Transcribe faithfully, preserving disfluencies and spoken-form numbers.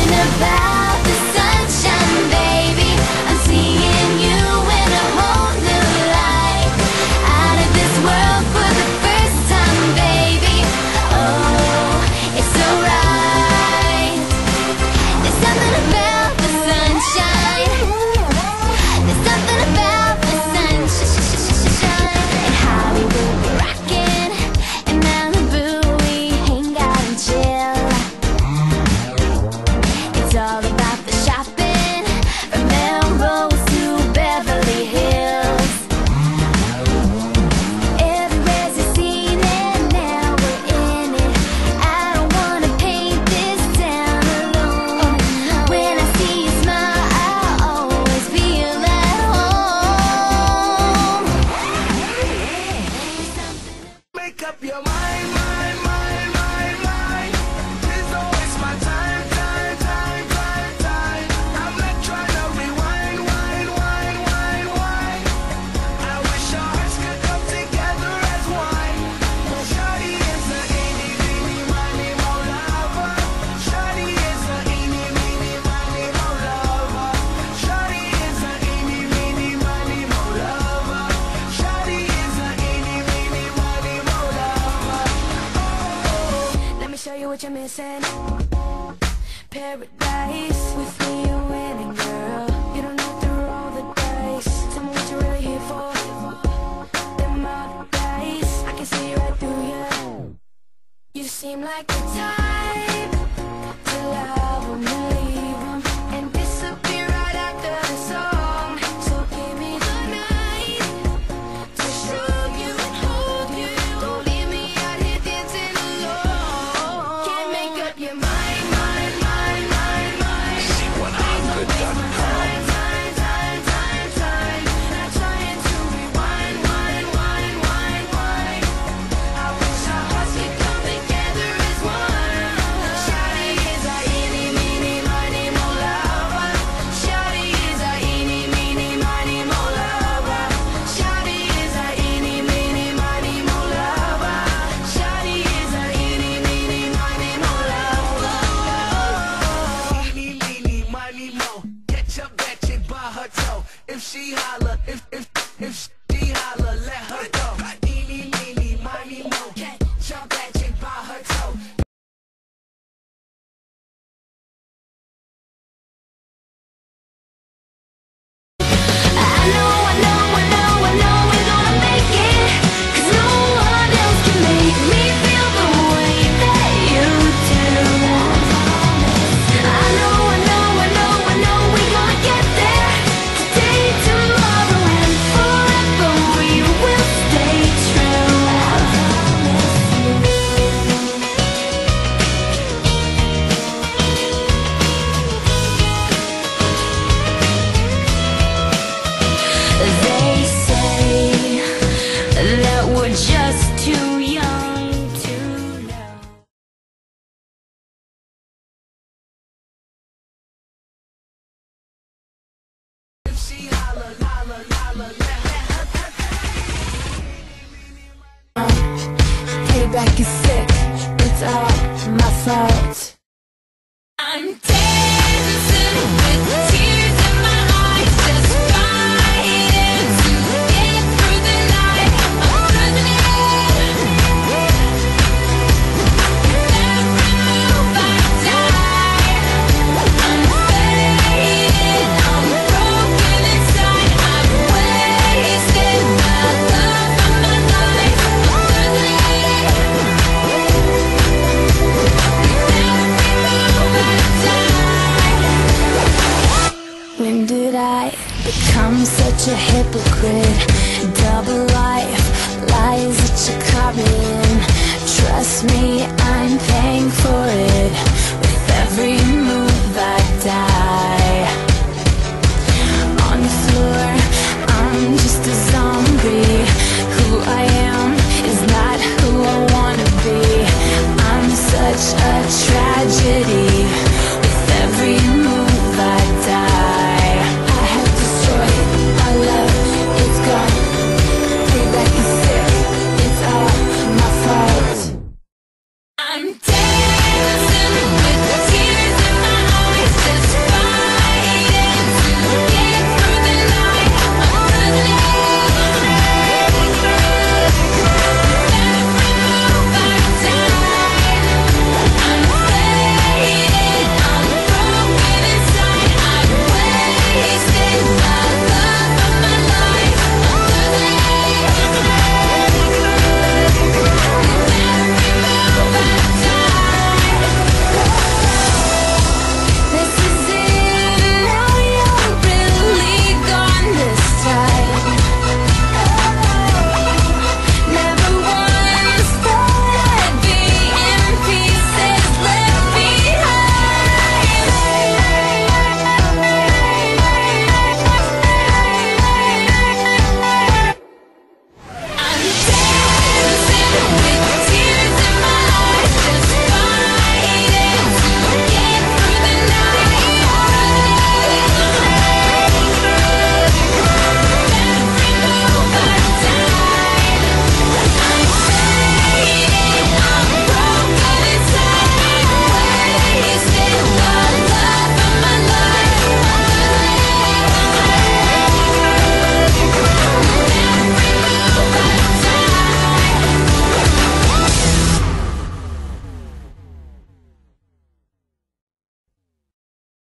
about the sunshine, baby. I'm seeing you in a whole new light. Out of this world for the first time, baby. Oh, it's so right. There's something about the sunshine. There's something about the sunshine. In Hollywood we're rockin', in Malibu we hang out and chill. It's all about the shopping, from Melrose to Beverly Hills. Everywhere's a scene and now we're in it. I don't wanna paint this town alone. When I see you smile, I'll always feel at home. Make up your mind, mind, mind, mind, mind. Please don't waste my time, time, time, time, time. I'm not trying to rewind, wind, wind, wind, wind. I wish our hearts could come together as one. Shawty is a eeny, meeny, miny, mo lover. Shawty is a eeny, meeny, miny, mo lover. Shawty is a eeny, meeny, miny, mo lover. Shawty is a eeny, meeny, miny, mo lover. Let me show you what you're missing. Paradise. With me you're winning, girl. You don't have to roll the dice. Tell me what you're really here for. Them other guys, I can see right through you. You seem like the type to love 'em and leave 'em and disappear right after the song. So give me the night to show you and hold you. Don't leave me out here dancing alone. Can't make up your mind, mind, mind, mind, mind. See what I'm good done. Time, time, time, time, time. Not trying to rewind, wind, wind, wind, wind. I wish our hearts could come together as one. Shawty is a eeny, meeny, miny, mo lover. Shawty is a eeny, meeny, miny, mo lover. Shawty is a eeny, meeny, miny, mo lover. Shawty is a eeny, meeny, miny, mo lover. Eeny, meeny, miny, mo. Get your bitch and by her toe. If she holler, if if if she holler, let her go. Eeny, meeny, miny, mo. Get your bitch and by her toe. I know, I know, I know, I know we're gonna make it. 'Cause no one else can make me feel the way that you do. I know, I know, I know, I know we're gonna get there. Today, tomorrow, and forever we will stay true. They say that we're just too young to know. If she holler, holler, holler, let her. Payback is sick. It's all my fault. I'm dancing with tears in my eyes, just fighting to get through the night. I'm losing it. Every move I die, I'm fading. I'm broken inside. I've wasted my love of my life. I'm losing it. When did I become such a hypocrite? Double life, lies that you're copying. Trust me,